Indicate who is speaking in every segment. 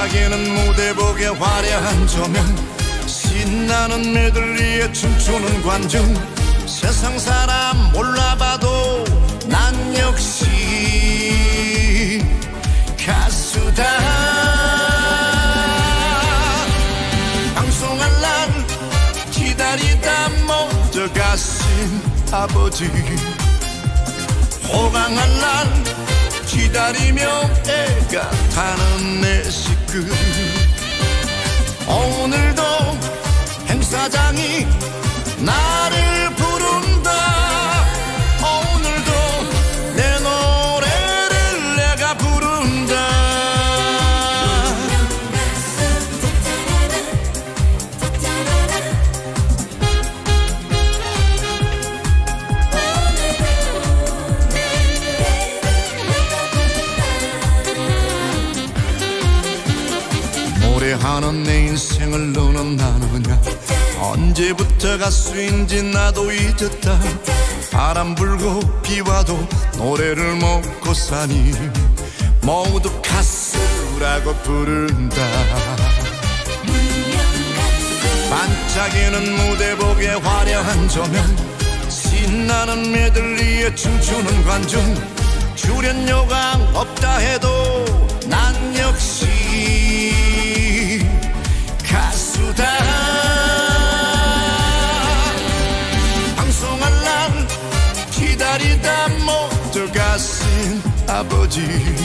Speaker 1: 반짝이는 무대복에 화려한 조명, 신나는 메들리에 춤추는 관중, 세상 사람 몰라봐도 난 역시 가수다. 방송할 날 기다리다 못 가신 아버지, 호강할 날 기다리며 애가 타는 내 식구, 오늘도 행사장이 나를 부른다. 오늘도 내 노래를 내가 부른다. 노래하는 내 인생을 너는 나누냐, 언제부터 가수인지 나도 잊었다. 바람 불고 비 와도 노래를 먹고 사니 모두 가수라고 부른다. 반짝이는 무대복에 화려한 조명, 신나는 메들리에 춤추는 관중, 출연료가 없다 해도 난 역시 가수다. 방송할 날 기다리다 못 가신 아버지,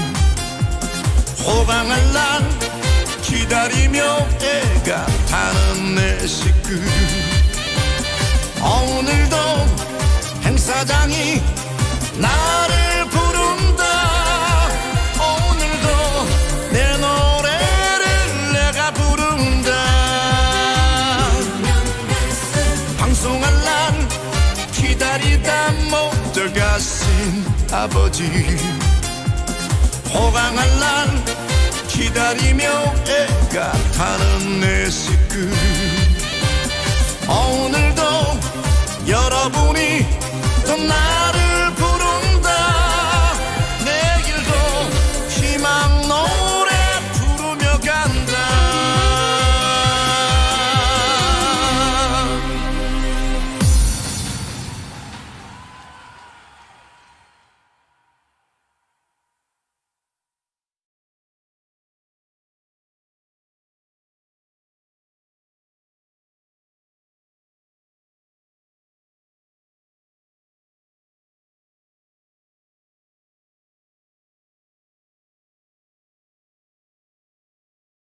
Speaker 1: 호강할 날 기다리며 애가 타는 내 식구, 오늘도 행사장이 나를 부른다. 오늘도 내 노래를 내가 부른다. 방송할 날 기다리다 못 가신 아버지, 호강할 날 기다리며 애가 타는 내 식구, 오늘도 여러분이 또 나를